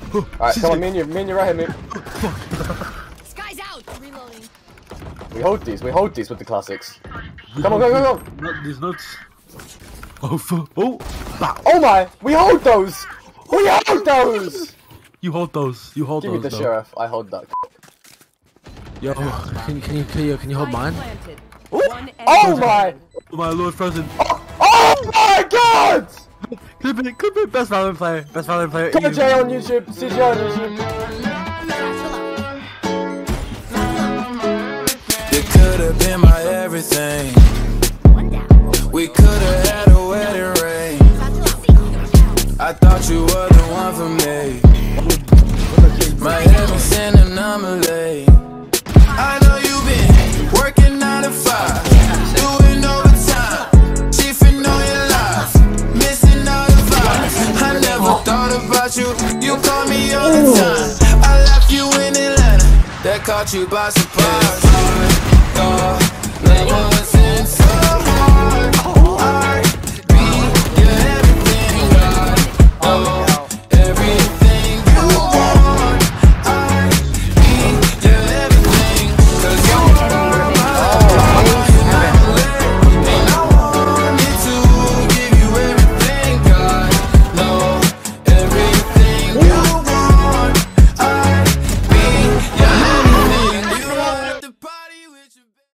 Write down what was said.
Alright, come on, me and you right here, mate. Sky's out. Reloading. We hold these with the classics. Come on, go. These nuts. Oh, Oh my! We hold those! We hold those! You hold those. Give me the sheriff. I hold that. Yo, can you hold mine? Oh my! Oh my lord, frozen. Oh my god! Clip it. Best Valorant player. cjaiye on YouTube. cjaiye on YouTube. You could have been my everything. We could have had a wedding ring. I thought you were the one for me. My heaven's an anomaly. I know you've been working 9 to 5, doing overtime, chiefing on your life, missing all the vibes. I never thought about you. You call me all the time. I left you in Atlanta. That caught you by surprise. Never was